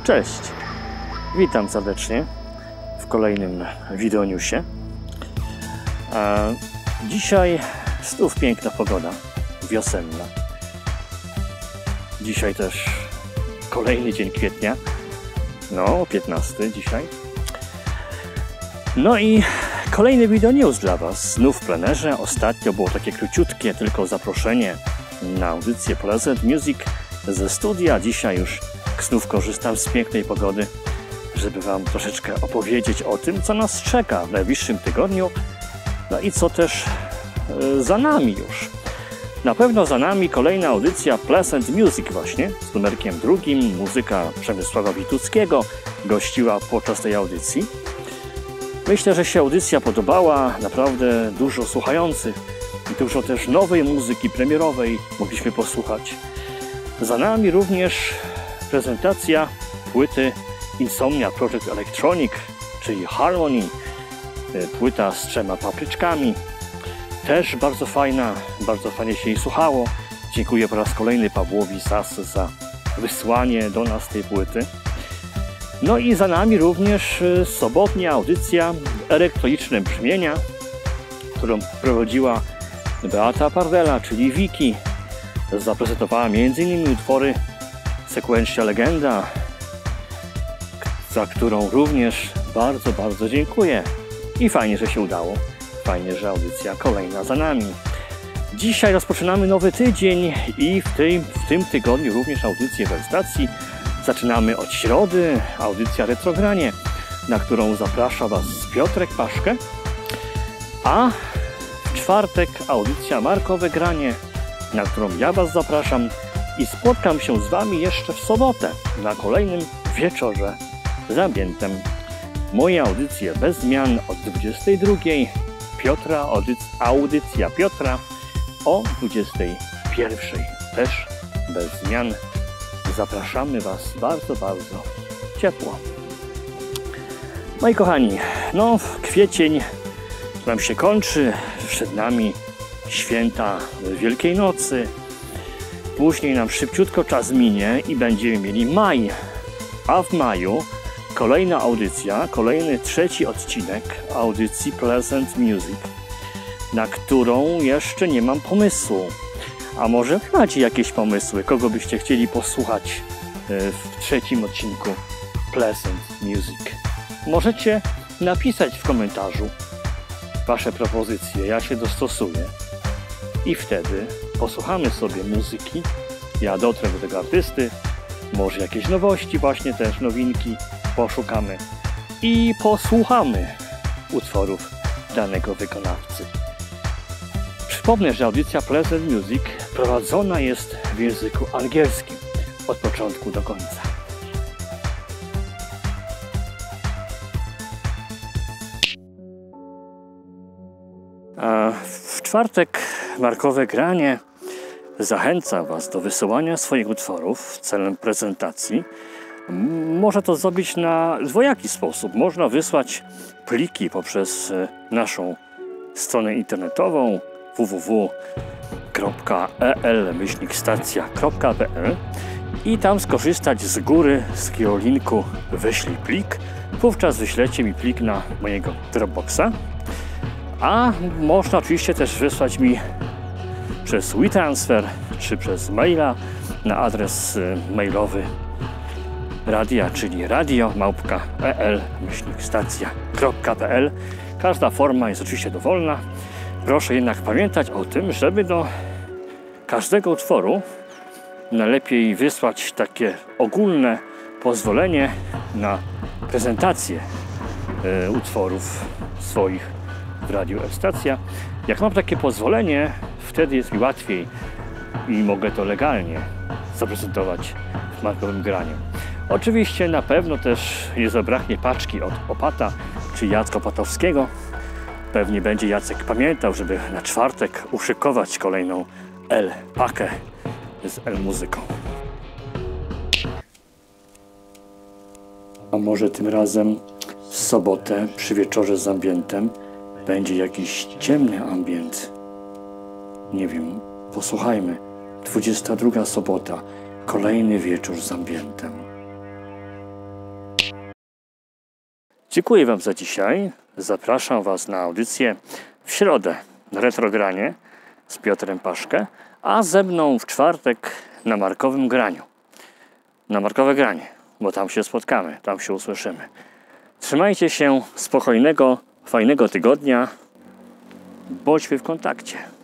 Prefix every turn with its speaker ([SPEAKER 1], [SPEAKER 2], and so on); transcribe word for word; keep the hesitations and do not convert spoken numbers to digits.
[SPEAKER 1] Cześć! Witam serdecznie w kolejnym wideonewsie. Dzisiaj znów piękna pogoda, wiosenna. Dzisiaj też kolejny dzień kwietnia, no piętnasty dzisiaj. No i kolejny wideonews dla Was, znów w plenerze. Ostatnio było takie króciutkie tylko zaproszenie na audycję Pleasant Music ze studia. Dzisiaj już znów korzystam z pięknej pogody, żeby Wam troszeczkę opowiedzieć o tym, co nas czeka w najbliższym tygodniu, no i co też za nami już. Na pewno za nami kolejna audycja Pleasant Music właśnie, z numerkiem drugim. Muzyka Przemysława Wituckiego gościła podczas tej audycji. Myślę, że się audycja podobała, naprawdę dużo słuchających i dużo też nowej muzyki premierowej mogliśmy posłuchać. Za nami również prezentacja płyty Insomnia Project Electronic, czyli Harmony, płyta z trzema papryczkami. Też bardzo fajna, bardzo fajnie się jej słuchało. Dziękuję po raz kolejny Pawłowi Sas za wysłanie do nas tej płyty. No i za nami również sobotnia audycja Elektroniczne Brzmienia, którą prowadziła Beata Pardela, czyli Wiki. Zaprezentowała między innymi utwory Sequentia Legenda, za którą również bardzo, bardzo dziękuję. I fajnie, że się udało. Fajnie, że audycja kolejna za nami. Dzisiaj rozpoczynamy nowy tydzień i w tym, w tym tygodniu również audycję w stacji. Zaczynamy od środy, audycja Retrogranie, na którą zaprasza Was Piotrek Paszkę. A w czwartek audycja Markowe Granie, na którą ja Was zapraszam i spotkam się z Wami jeszcze w sobotę na kolejnym wieczorze z ambientem. Moje audycje bez zmian od dwudziestej drugiej, Piotra, audycja Piotra o dwudziestej pierwszej, też bez zmian. Zapraszamy Was bardzo, bardzo ciepło. Moi kochani, no kwiecień nam się kończy, przed nami święta Wielkiej Nocy. Później nam szybciutko czas minie i będziemy mieli maj. A w maju kolejna audycja, kolejny trzeci odcinek audycji Pleasant Music, na którą jeszcze nie mam pomysłu. A może macie jakieś pomysły, kogo byście chcieli posłuchać w trzecim odcinku Pleasant Music? Możecie napisać w komentarzu Wasze propozycje, ja się dostosuję. I wtedy posłuchamy sobie muzyki, ja dotrę do tego artysty, może jakieś nowości, właśnie też nowinki poszukamy i posłuchamy utworów danego wykonawcy. Przypomnę, że audycja Pleasant Music prowadzona jest w języku angielskim od początku do końca. A w czwartek Markowe Granie zachęcam Was do wysyłania swoich utworów celem prezentacji. Można to zrobić na dwojaki sposób. Można wysłać pliki poprzez naszą stronę internetową w w w kropka e l myślnik stacja kropka p l i tam skorzystać z góry z takiego linku wyślij plik. Wówczas wyślecie mi plik na mojego Dropboxa. A można oczywiście też wysłać mi przez WeTransfer czy przez maila na adres mailowy radia, czyli radio małpka e l myślnik stacja kropka p l. Każda forma jest oczywiście dowolna. Proszę jednak pamiętać o tym, żeby do każdego utworu najlepiej wysłać takie ogólne pozwolenie na prezentację y, utworów swoich w Radiu Stacja. Jak mam takie pozwolenie, wtedy jest mi łatwiej i mogę to legalnie zaprezentować w Markowym Graniu. Oczywiście na pewno też nie zabraknie paczki od Opata czy Jacka Opatowskiego. Pewnie będzie Jacek pamiętał, żeby na czwartek uszykować kolejną L-pakę z L-muzyką. A może tym razem w sobotę przy wieczorze z ambientem będzie jakiś ciemny ambient? Nie wiem, posłuchajmy. dwudziesta druga sobota, kolejny wieczór z ambientem. Dziękuję Wam za dzisiaj. Zapraszam Was na audycję w środę na Retrogranie z Piotrem Paszkę, a ze mną w czwartek na Markowym Graniu. Na Markowe Granie, bo tam się spotkamy, tam się usłyszymy. Trzymajcie się, spokojnego, fajnego tygodnia. Bądźmy w kontakcie.